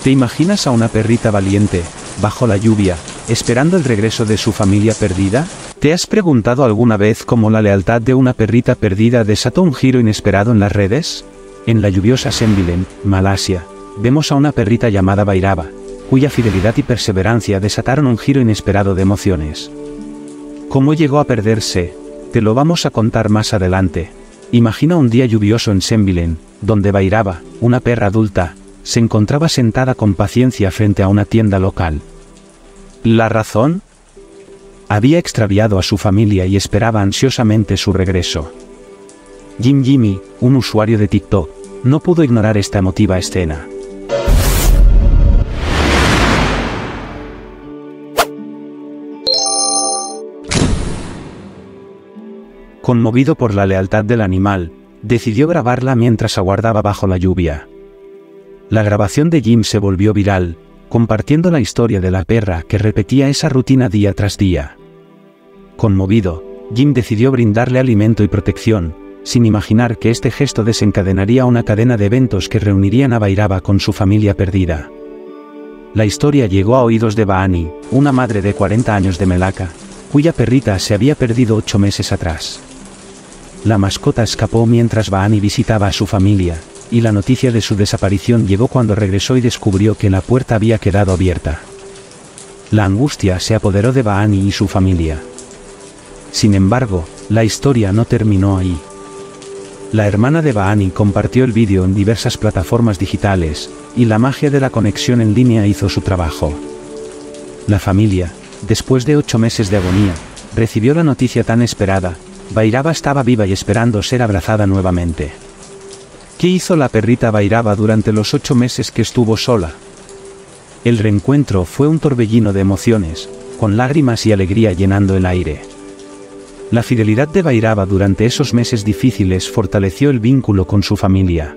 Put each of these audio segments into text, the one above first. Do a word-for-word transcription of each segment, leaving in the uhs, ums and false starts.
¿Te imaginas a una perrita valiente, bajo la lluvia, esperando el regreso de su familia perdida? ¿Te has preguntado alguna vez cómo la lealtad de una perrita perdida desató un giro inesperado en las redes? En la lluviosa Sembilen, Malasia, vemos a una perrita llamada Bhairava, cuya fidelidad y perseverancia desataron un giro inesperado de emociones. ¿Cómo llegó a perderse? Te lo vamos a contar más adelante. Imagina un día lluvioso en Sembilen, donde Bhairava, una perra adulta, se encontraba sentada con paciencia frente a una tienda local. ¿La razón? Había extraviado a su familia y esperaba ansiosamente su regreso. Jim Jimmy, un usuario de TikTok, no pudo ignorar esta emotiva escena. Conmovido por la lealtad del animal, decidió grabarla mientras aguardaba bajo la lluvia. La grabación de Jim se volvió viral, compartiendo la historia de la perra que repetía esa rutina día tras día. Conmovido, Jim decidió brindarle alimento y protección, sin imaginar que este gesto desencadenaría una cadena de eventos que reunirían a Bhairava con su familia perdida. La historia llegó a oídos de Bhaani, una madre de cuarenta años de Melaka, cuya perrita se había perdido ocho meses atrás. La mascota escapó mientras Bhaani visitaba a su familia, y la noticia de su desaparición llegó cuando regresó y descubrió que la puerta había quedado abierta. La angustia se apoderó de Bhaani y su familia. Sin embargo, la historia no terminó ahí. La hermana de Bhaani compartió el vídeo en diversas plataformas digitales, y la magia de la conexión en línea hizo su trabajo. La familia, después de ocho meses de agonía, recibió la noticia tan esperada: Bhairava estaba viva y esperando ser abrazada nuevamente. ¿Qué hizo la perrita Bhairava durante los ocho meses que estuvo sola? El reencuentro fue un torbellino de emociones, con lágrimas y alegría llenando el aire. La fidelidad de Bhairava durante esos meses difíciles fortaleció el vínculo con su familia.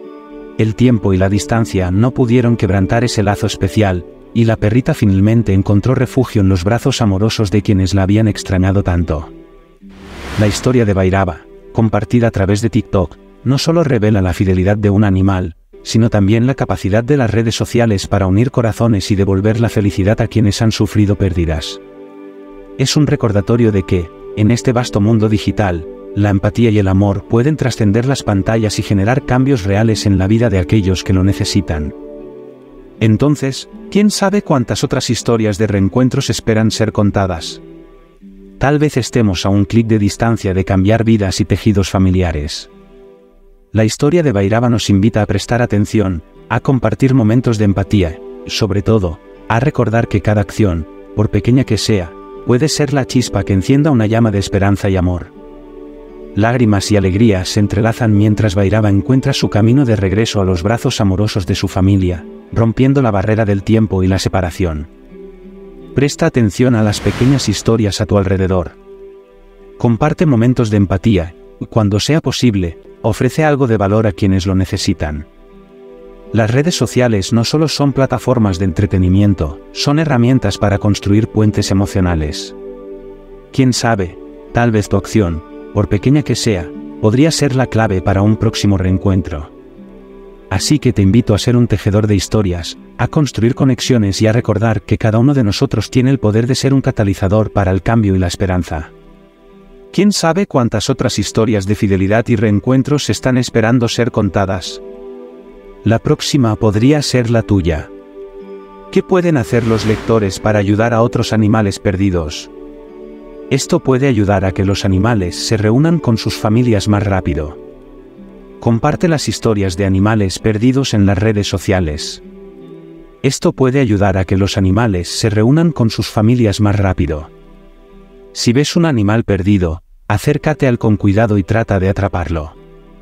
El tiempo y la distancia no pudieron quebrantar ese lazo especial, y la perrita finalmente encontró refugio en los brazos amorosos de quienes la habían extrañado tanto. La historia de Bhairava, compartida a través de TikTok, no solo revela la fidelidad de un animal, sino también la capacidad de las redes sociales para unir corazones y devolver la felicidad a quienes han sufrido pérdidas. Es un recordatorio de que, en este vasto mundo digital, la empatía y el amor pueden trascender las pantallas y generar cambios reales en la vida de aquellos que lo necesitan. Entonces, ¿quién sabe cuántas otras historias de reencuentros esperan ser contadas? Tal vez estemos a un clic de distancia de cambiar vidas y tejidos familiares. La historia de Bhairava nos invita a prestar atención, a compartir momentos de empatía, y sobre todo, a recordar que cada acción, por pequeña que sea, puede ser la chispa que encienda una llama de esperanza y amor. Lágrimas y alegrías se entrelazan mientras Bhairava encuentra su camino de regreso a los brazos amorosos de su familia, rompiendo la barrera del tiempo y la separación. Presta atención a las pequeñas historias a tu alrededor. Comparte momentos de empatía, y cuando sea posible, ofrece algo de valor a quienes lo necesitan. Las redes sociales no solo son plataformas de entretenimiento, son herramientas para construir puentes emocionales. Quién sabe, tal vez tu acción, por pequeña que sea, podría ser la clave para un próximo reencuentro. Así que te invito a ser un tejedor de historias, a construir conexiones y a recordar que cada uno de nosotros tiene el poder de ser un catalizador para el cambio y la esperanza. ¿Quién sabe cuántas otras historias de fidelidad y reencuentros están esperando ser contadas? La próxima podría ser la tuya. ¿Qué pueden hacer los lectores para ayudar a otros animales perdidos? Esto puede ayudar a que los animales se reúnan con sus familias más rápido. Comparte las historias de animales perdidos en las redes sociales. Esto puede ayudar a que los animales se reúnan con sus familias más rápido. Si ves un animal perdido, acércate al con cuidado y trata de atraparlo.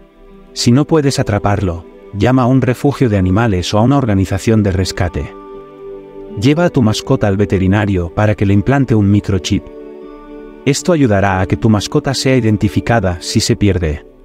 Si no puedes atraparlo, llama a un refugio de animales o a una organización de rescate. Lleva a tu mascota al veterinario para que le implante un microchip. Esto ayudará a que tu mascota sea identificada si se pierde.